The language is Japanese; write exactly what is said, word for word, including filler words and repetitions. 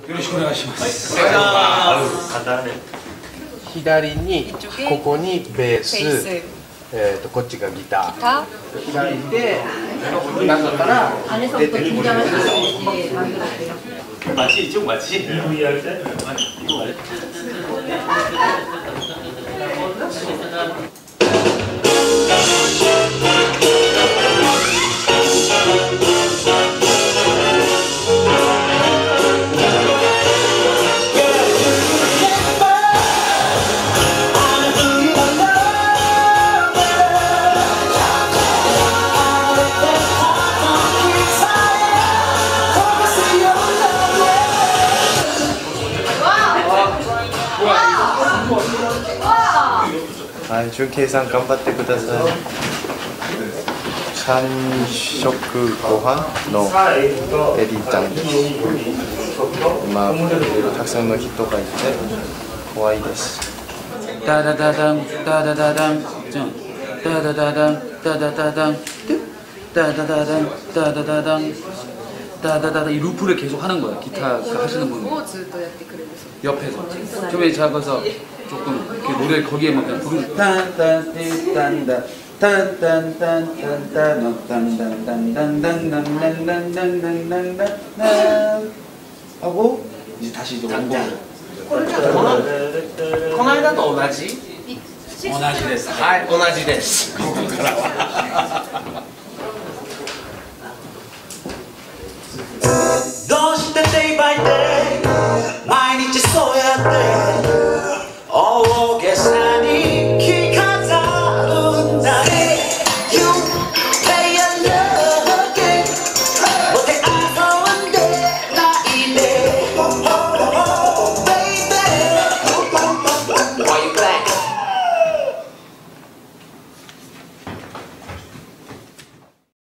よろしくお願いします。 左にここにベース、えっとこっちがギター。開いて中から出てくる。 맞지 이쪽 맞지? 이거 말해. はい、中継さん頑張ってください。三食ご飯のエリちゃんです。今たくさんの人がいて怖いです。 ダダダダンダダダダンじゃんダダダダンダダダダンダダダダンダダダダン다다다다 이 루프를 계속 하는 거야. 기타 하시는 분 옆에서 좀 작아서 조금 이렇게 노래 거기에만 그냥 부르는 딴딴딴딴다 딴딴딴딴딴딴딴딴딴딴딴딴딴딴딴딴 하고 이제 다시 이제 원곡. この間と同じ？ 同じです。 はい、同じです。ここからは。 どうして day by day 毎日そうやって